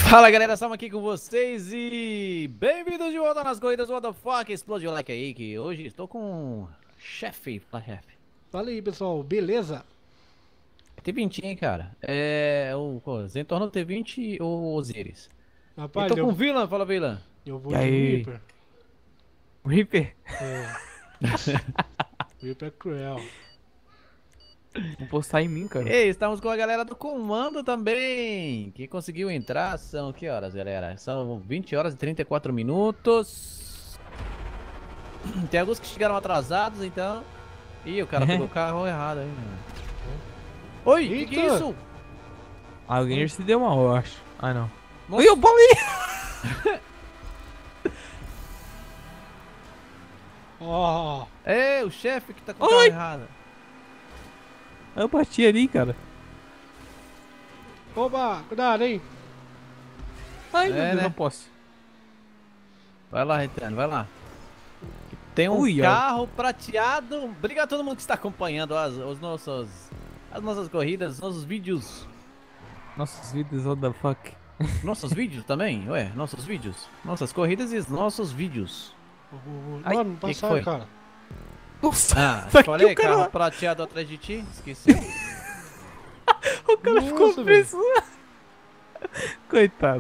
Fala galera, estamos aqui com vocês e bem-vindos de volta nas corridas What the Fuck. Explode o like aí que hoje estou com o chefe. Fala, chefe. Fala aí, pessoal, beleza? T20, hein, cara? Zentorno T20 ou Osiris? E Rapaz, tô com o Villan, fala Villan. eu vou E de aí? Reaper. Reaper? É, Reaper é cruel. Vou postar em mim, cara. Ei, estamos com a galera do comando também, que conseguiu entrar. São que horas, galera? São 20 horas e 34 minutos. Tem alguns que chegaram atrasados, então. Ih, o cara pegou o carro errado aí, né? Oi, que é Eita! isso? Alguém se deu mal, eu acho. Ah, não. Nossa. Oi, eu bolei! Ó, É, o chefe que tá com o carro Oi. errado. Eu bati ali, cara. oba, cuidado, hein? Ai, meu Deus, né? não posso. Vai lá, Retrano, vai lá. Tem um Ui, ó. carro prateado. Obrigado a todo mundo que está acompanhando as nossas corridas, os nossos vídeos. Nossos vídeos, what the fuck. Nossos vídeos também? Ué, nossos vídeos. Nossas corridas e os nossos vídeos. Ai, Mano, que passaram, foi? cara. Nossa, Ah, tá aqui falei, o cara. carro prateado atrás de ti. Esqueci. O cara ficou Nossa, preso. Coitado.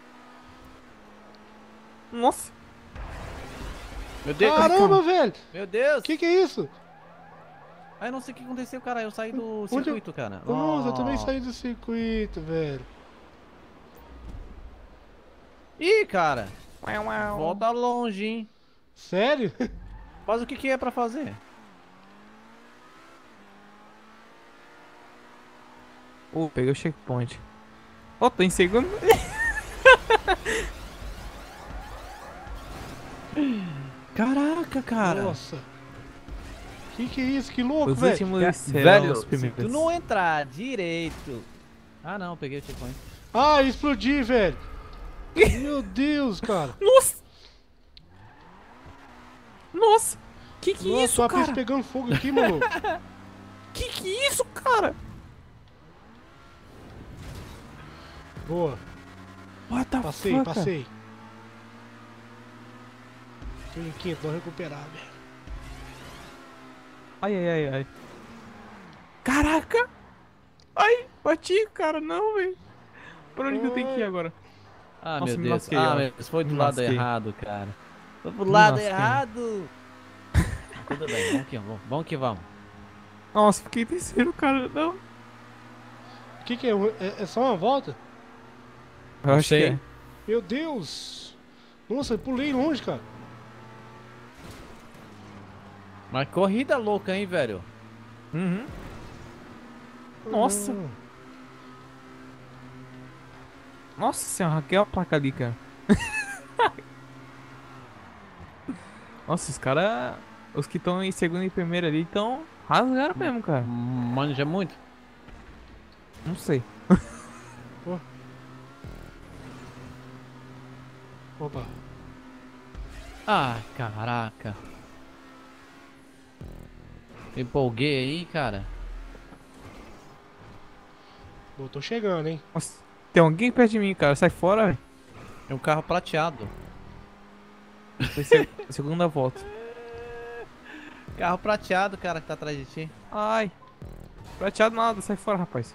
Nossa. Meu Deus, Caramba, velho! meu Deus. Que é isso? Ai, não sei o que aconteceu, cara. Eu saí do Onde eu- circuito, cara. Nossa, eu também Oh. saí do circuito, velho. Ih, cara. Uau, uau. Volta longe, hein. Sério? Mas o que que é pra fazer? Peguei o checkpoint. Ó, tô em segundo. Caraca, cara. Nossa. Que é isso? Que louco, Os velho. últimos serão Velho, os se primeiros. tu não entrar direito... Ah, não, peguei o checkpoint. Ah, explodi, velho. Meu Deus, cara. Nossa! Nossa! Que Nossa, isso, a pista cara? pegando fogo aqui, mano. Que isso, cara? Boa. What the Passei, fuck? passei. Tô em quinto, vou recuperar, velho. Ai, ai, ai, ai. Caraca! Ai, bati, cara, não, velho. Pra onde que eu tenho que ir agora? Ah, Nossa, meu me Deus. lasquei, Ah, ó. meu Deus, foi do Me lado lasquei. errado, cara. Foi pro Me lado lasquei. errado. Tudo bem, vamos que vamos. Nossa, fiquei em terceiro, cara, não. O que é? É só uma volta? Eu acho sei. que é. Meu Deus! Nossa, eu pulei longe, cara. Mas corrida louca, hein, velho? Uhum. Nossa. Ah, Nossa senhora, arranquei a placa ali, cara. Nossa, os caras... Os que estão em segundo e primeiro ali estão rasgaram mesmo, cara. Manja muito. Não sei. Opa. Ah, caraca. Me empolguei aí, cara. Bom, tô chegando, hein? Nossa, tem alguém perto de mim, cara. Sai fora, velho. É um carro prateado. Vai ser a segunda volta. Carro prateado, cara, que tá atrás de ti. Ai. Prateado nada, sai fora, rapaz.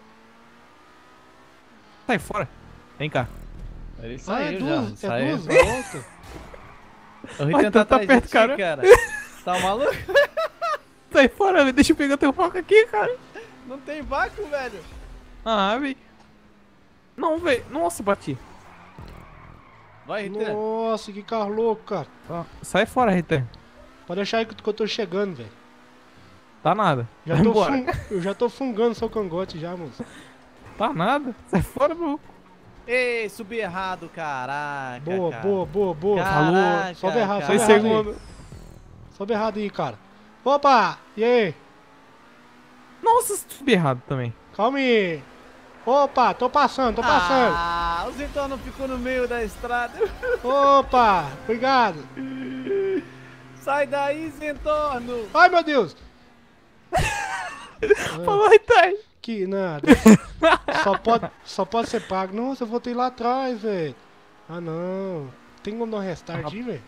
Sai fora. Vem cá. Ele Ah, saiu é já. duas, é Saiu. duas voltas. O Ai, Ritan tu tá atrás de perto, ti, cara. cara. Tá maluco? Sai fora, velho. Deixa eu pegar teu foco aqui, cara. Não tem vácuo, velho. Ah, velho. Não, velho. Nossa, bati. Vai, Ritan. Nossa, que carro louco, cara. Ah, sai fora, Retan. Pode deixar aí que eu tô chegando, velho. Tá nada. Já Vai tô embora. eu já tô fungando seu cangote já, moço. Tá nada. Sai fora, meu. Ei, subi errado, caraca. Boa, cara. boa, boa, boa. Caraca, Sobe errado, cara. sobe Foi errado segundo. aí. Sobe errado aí, cara. Opa! E aí? Nossa, subi errado também. Calma aí. Opa, tô passando, tô passando. Ah, o Zentorno ficou no meio da estrada. Opa, obrigado. Sai daí, Zentorno. Ai, meu Deus. Falou, Retan. que nada. Só pode ser pago. Nossa, eu voltei lá atrás, velho. Ah, não. Tem como dar um restart, velho?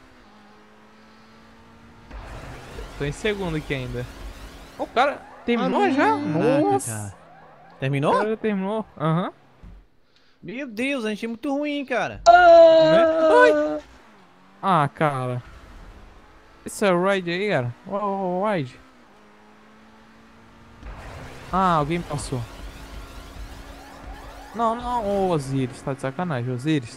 Tô em segundo aqui ainda. O cara terminou já? Caraca, Nossa. cara. O Terminou? cara já terminou. Aham. Meu Deus, a gente é muito ruim, cara. Né? Ai. Ah, cara. Esse é o ride aí, cara. O ride. Ah, alguém passou. Não, não. Ô, Osiris. Tá de sacanagem, Osiris.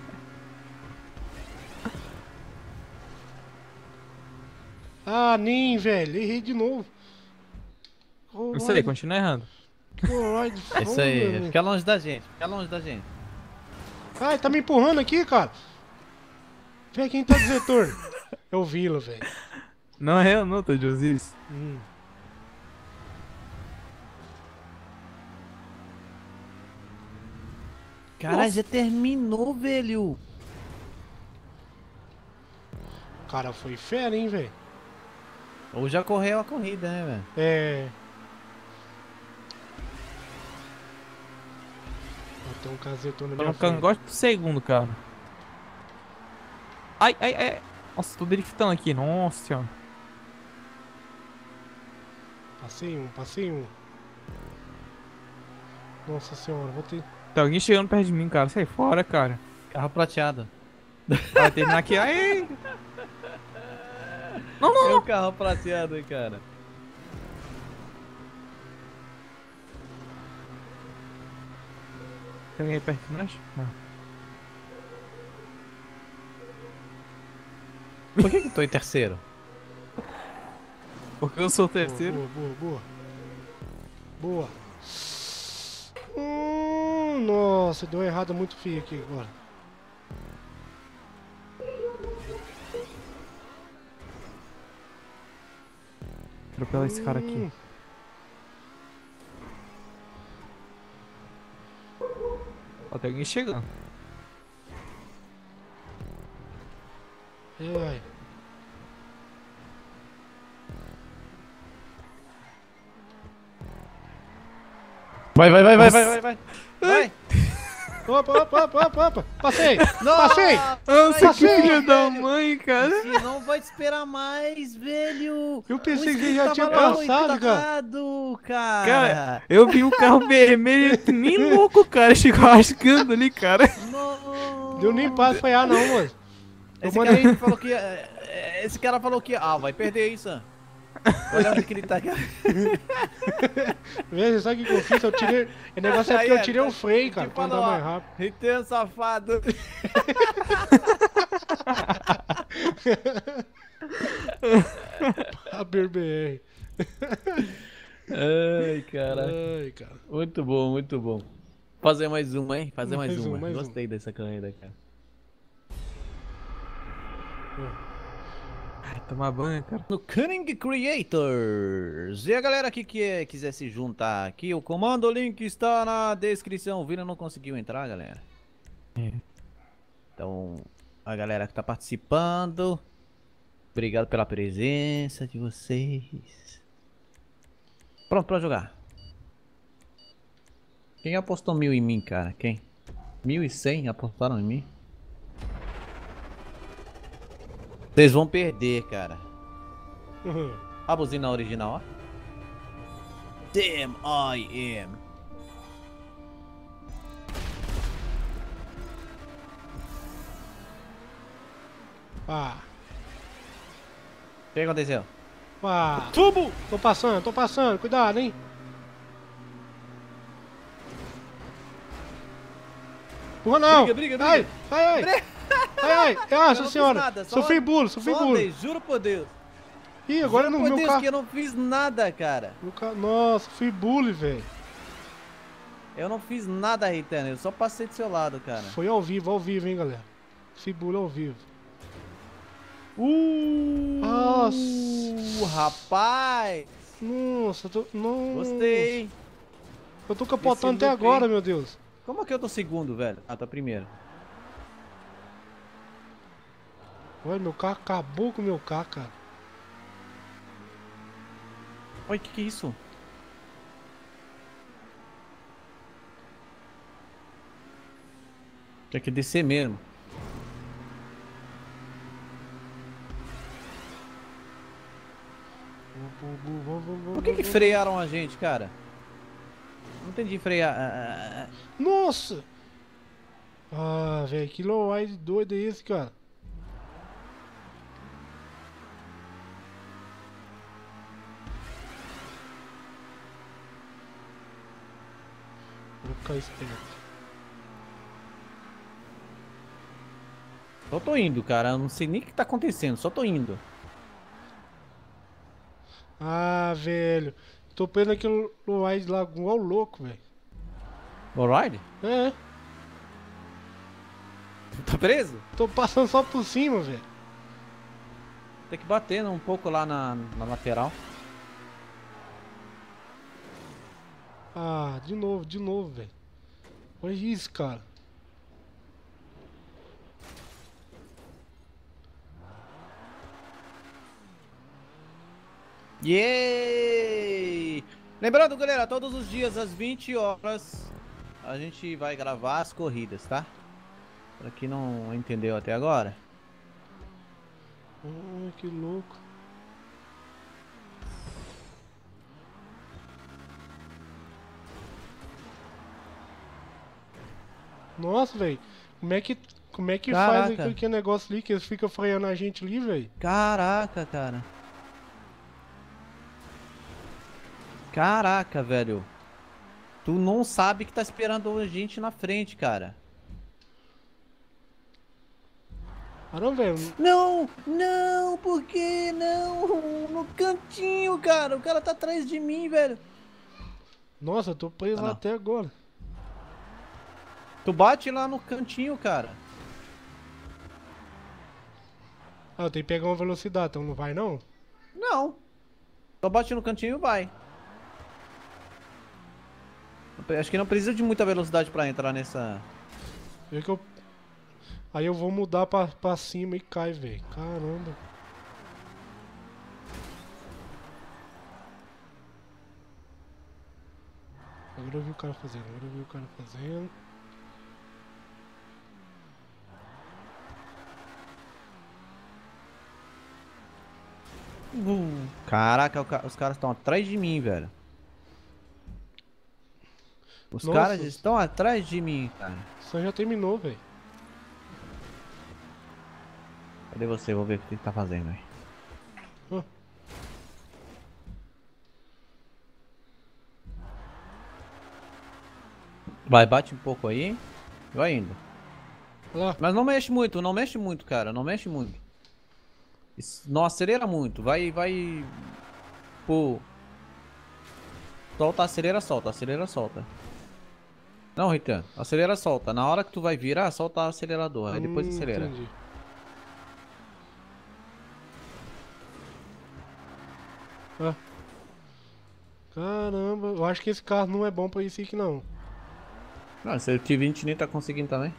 Ah, nem, velho. Errei de novo. Isso aí, continua errando. Alright, É isso aí, fica longe da gente, fica longe da gente. Ai, tá me empurrando aqui, cara. Vê quem tá desertor. É o Vila, velho. Não é eu, não, tô de Osiris. Cara, Nossa. já terminou, velho. O cara foi fera, hein, velho. Ou já correu a corrida, né, velho? É. Tem um casetor na Tô minha no frente. cangote pro segundo, cara. Ai, ai, ai. Nossa, tô driftando aqui. Nossa senhora. Passei um. Nossa senhora, vou ter... Tá alguém chegando perto de mim, cara. Sai fora, cara. Carro prateado. Vai terminar aqui. Ai. Não, não, É não. o carro prateado, hein, cara. Tem alguém perto de nós? Não. Por que que tô em terceiro? Porque eu sou o terceiro. Boa. Nossa, deu errado muito feio aqui agora. Atropela esse cara aqui. Ó, tem alguém chegando. Ai. Vai. Vai. Opa. Passei. Nossa, Nossa, que Passei, filho da mãe, cara. Você não vai esperar mais, velho. Eu pensei O que já script tinha tava passado, cara. errado, cara. Cara, eu vi um carro vermelho, nem louco, cara. Chegou rasgando ali, cara. Não. Deu nem passo pra ir, não, moço. Esse cara aí falou que... Esse cara falou que... Ah, vai perder isso. Olha onde que ele tá, cara. Veja, sabe o que eu fiz? Eu tirei... O negócio é porque eu tirei o freio, cara, pra andar mais rápido. Ritano safado. A BBR. Ai, cara. Ai, cara. Muito bom, muito bom. Fazer mais uma, hein? Fazer mais Mais um, uma. mais um. Gostei dessa corrida, cara. Ai, tomar banho, cara. No Cunning Creators. E a galera aqui que quiser se juntar aqui, o comando, o link está na descrição. O Vila não conseguiu entrar, galera. É. Então, a galera que tá participando, obrigado pela presença de vocês. Pronto pra jogar. Quem apostou 1000 em mim, cara? Quem? 1100 apostaram em mim? Vocês vão perder, cara. A buzina original, ó. Damn, I am. Pá. O que aconteceu? Pá. Tubo! Tô passando. Cuidado, hein. Porra, não. Briga. Ai. Nossa senhora. Nada, Sofri bulo. andei, juro por Deus. Ih, agora Juro no por meu Deus carro. que eu não fiz nada, cara. Nossa, fui bully, velho. Eu não fiz nada, Ritano. Eu só passei do seu lado, cara. Foi ao vivo, hein, galera. Fui bully ao vivo. Nossa. Rapaz. Nossa, Nossa. Gostei. Eu tô capotando Esse até loop agora, aí. meu Deus. Como é que eu tô segundo, velho? Ah, tá primeiro. Olha, meu carro acabou com o meu carro, cara. Oi, que é isso? Tem que descer mesmo. Por que frearam a gente, cara? Não entendi frear. Nossa! Ah, velho, que lowride doido é esse, cara? Vou ficar esperto. Só tô indo, cara. Eu não sei nem o que tá acontecendo. Só tô indo. Ah, velho. Tô preso naquele lowride lá igual louco, velho. Alright? É, Tá preso? tô passando só por cima, velho. Tem que bater um pouco lá na lateral. Ah, de novo, velho. Olha isso, cara. Yay! Lembrando, galera, todos os dias às 20 horas a gente vai gravar as corridas, tá? Pra quem não entendeu até agora. Ah, que louco. Nossa, velho. Como é que faz Caraca. aquele negócio ali que eles ficam freando a gente ali, velho? Caraca, cara. Caraca, velho. Tu não sabe que tá esperando a gente na frente, cara. Ah, não, velho. Não, não, por que não? No cantinho, cara. O cara tá atrás de mim, velho. Nossa, eu tô preso Ah, lá não. até agora. Tu bate lá no cantinho, cara. Ah, eu tenho que pegar uma velocidade, então não vai não? Não. Só bate no cantinho e vai. Acho que não precisa de muita velocidade pra entrar nessa. Vê que eu... Aí eu vou mudar pra cima e cai, velho. Caramba. Agora eu vi o cara fazendo, agora eu vi o cara fazendo. Caraca, os caras estão atrás de mim, velho. Os Nossa, caras estão atrás de mim, cara. isso já terminou, velho. Cadê você? Vou ver o que ele tá fazendo aí. Ah, Vai, bate um pouco aí. Vai indo. olha lá. Mas não mexe muito, não mexe muito, cara. Não mexe muito. Não acelera muito. Vai. Pô. Solta, acelera, solta, acelera, solta. Não, Ritan. Acelera, solta. Na hora que tu vai virar, solta o acelerador. Aí depois acelera. Entendi. Ah. Caramba, eu acho que esse carro não é bom pra isso aqui não. Não, esse T20 nem tá conseguindo também.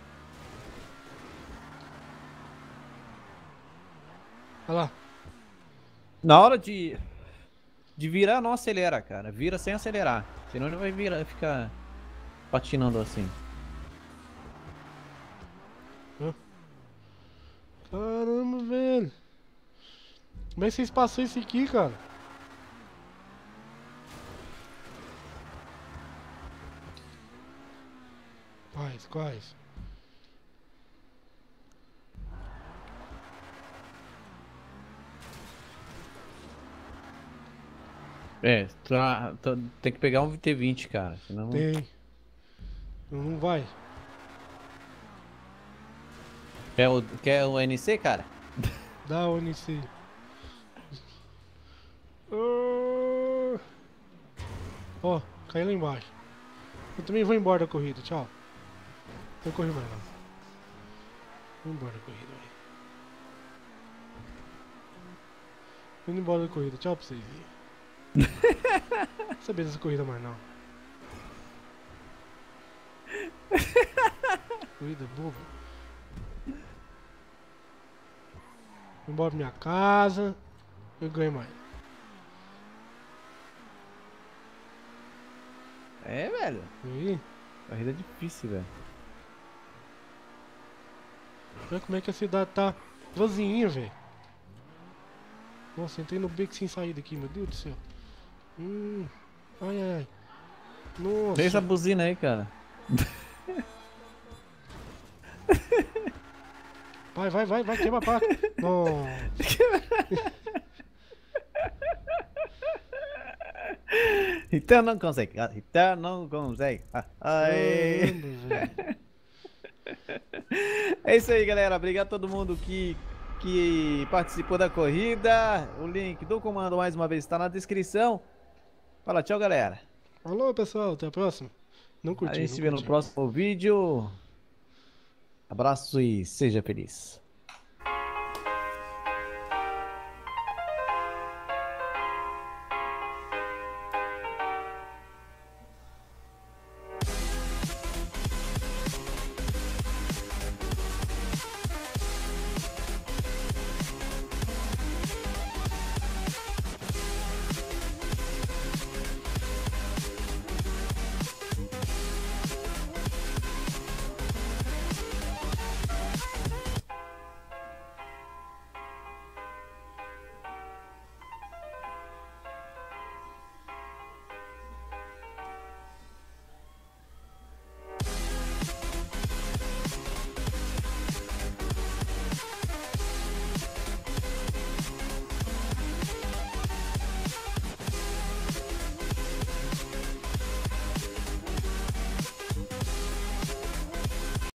Olha lá. Na hora de virar, não acelera, cara. Vira sem acelerar. Senão ele vai virar, ficar patinando assim. Ah. Caramba, velho. Como é que vocês passou isso aqui, cara? Quais, quais? É, tem que pegar um T20, cara. Senão. Tem. Não vai. Quer o NC, cara? Dá o NC. Ah. Ó, caiu lá embaixo. Eu também vou embora da corrida, tchau. Não corri mais não. Vou embora da corrida, velho. Vou indo embora da corrida, tchau pra vocês aí. Não sabia dessa corrida mais não. Corrida boba. Vou embora pra minha casa. Eu ganho mais. É, velho. E aí? Corrida difícil, velho. Olha como é que a cidade tá vazinha, velho. Nossa, entrei no beco sem saída aqui, meu Deus do céu. Ai, ai, ai. Vê essa Nossa. buzina aí, cara. Vai, queima a placa. Nossa. Então não consegue. Então não consegue. Ai. Caramba, velho. É isso aí, galera. Obrigado a todo mundo que participou da corrida. O link do comando mais uma vez está na descrição. Fala tchau, galera. Alô, pessoal, até a próxima. Não A curti, gente não se vê no curti. próximo vídeo. Abraço e seja feliz.